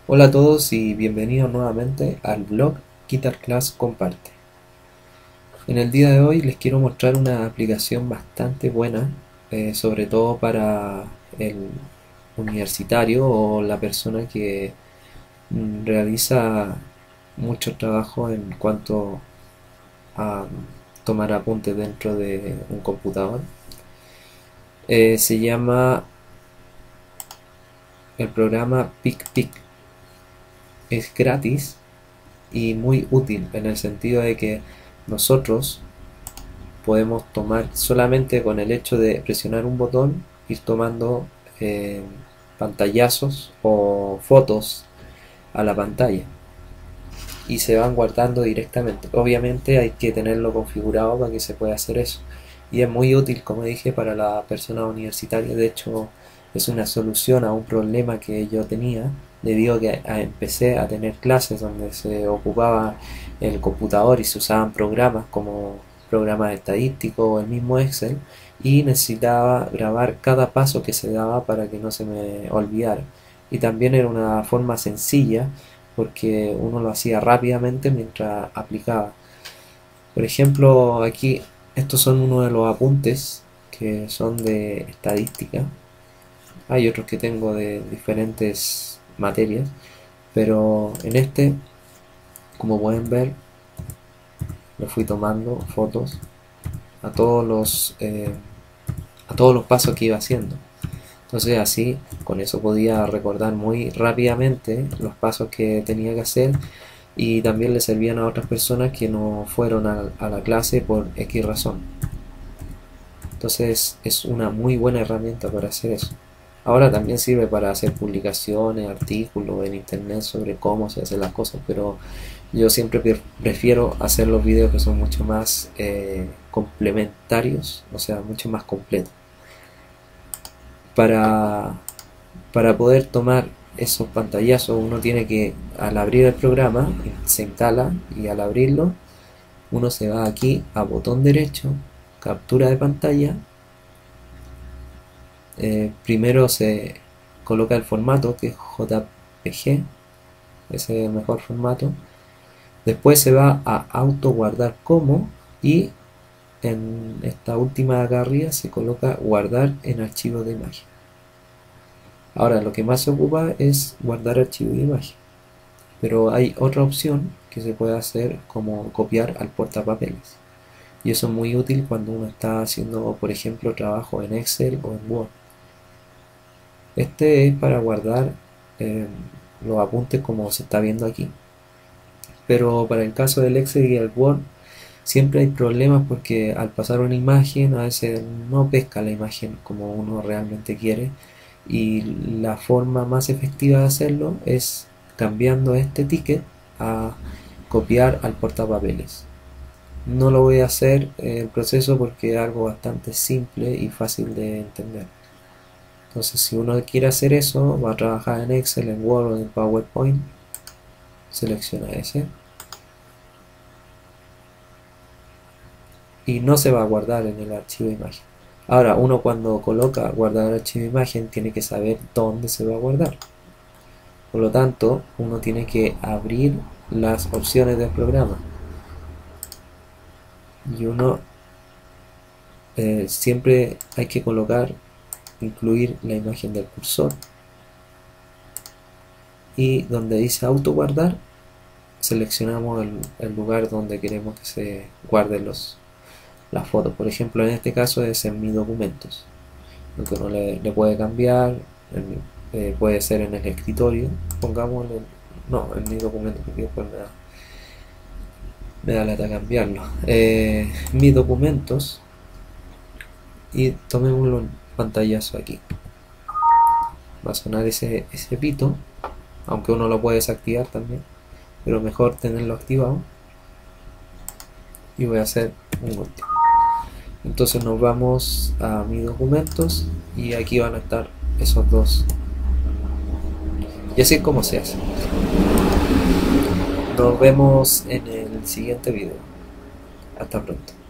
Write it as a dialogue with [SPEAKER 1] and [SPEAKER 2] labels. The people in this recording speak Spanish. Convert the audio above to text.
[SPEAKER 1] Hola a todos y bienvenidos nuevamente al blog Guitar Class Comparte. En el día de hoy les quiero mostrar una aplicación bastante buena, sobre todo para el universitario o la persona que realiza mucho trabajo en cuanto a tomar apuntes dentro de un computador. Se llama el programa PicPic. Es gratis y muy útil en el sentido de que nosotros podemos tomar solamente con el hecho de presionar un botón, ir tomando eh, pantallazos o fotos a la pantalla y se van guardando directamente. Obviamente hay que tenerlo configurado para que se pueda hacer eso, y es muy útil, como dije, para la persona universitaria. De hecho, es una solución a un problema que yo tenía debido a que empecé a tener clases donde se ocupaba el computador y se usaban programas como programas estadísticos o el mismo Excel, y necesitaba grabar cada paso que se daba para que no se me olvidara. Y también era una forma sencilla porque uno lo hacía rápidamente mientras aplicaba. Por ejemplo, aquí estos son uno de los apuntes que son de estadística. Hay otros que tengo de diferentes materias, pero en este, como pueden ver, le fui tomando fotos a a todos los pasos que iba haciendo. Entonces así, con eso podía recordar muy rápidamente los pasos que tenía que hacer, y también le servían a otras personas que no fueron a la clase por X razón. Entonces es una muy buena herramienta para hacer eso. Ahora también sirve para hacer publicaciones, artículos en internet sobre cómo se hacen las cosas, pero yo siempre prefiero hacer los videos que son mucho más complementarios, o sea, mucho más completos. Para, para poder tomar esos pantallazos uno tiene que, al abrir el programa, se instala, y al abrirlo uno se va aquí a botón derecho, captura de pantalla. Primero se coloca el formato, que es JPG, ese es el mejor formato. Después se va a auto guardar como, y en esta última de acá arriba se coloca guardar en archivo de imagen. Ahora lo que más se ocupa es guardar archivo de imagen, pero hay otra opción que se puede hacer, como copiar al portapapeles, y eso es muy útil cuando uno está haciendo, por ejemplo, trabajo en Excel o en Word. Este es para guardar eh, los apuntes como se está viendo aquí, pero para el caso del Excel y el Word siempre hay problemas porque al pasar una imagen a veces no pesca la imagen como uno realmente quiere, y la forma más efectiva de hacerlo es cambiando este ticket a copiar al portapapeles. No lo voy a hacer el proceso porque es algo bastante simple y fácil de entender. Entonces, si uno quiere hacer eso, va a trabajar en Excel, en Word o en PowerPoint, selecciona ese y no se va a guardar en el archivo de imagen. Ahora, uno cuando coloca guardar archivo de imagen tiene que saber dónde se va a guardar. Por lo tanto, uno tiene que abrir las opciones del programa, y uno siempre hay que colocar, incluir la imagen del cursor, y donde dice auto guardar seleccionamos el lugar donde queremos que se guarden las fotos. Por ejemplo, en este caso es en mis documentos, lo que uno le puede cambiar. Puede ser en el escritorio, pongámoslo, no, en mis documentos, porque después me da lata cambiarlo. Mis documentos, y tomémoslo en pantallazo aquí. Va a sonar ese pito, aunque uno lo puede desactivar también, pero mejor tenerlo activado. Y voy a hacer un último. Entonces nos vamos a mis documentos y aquí van a estar esos dos, y así es como se hace. Nos vemos en el siguiente video. Hasta pronto.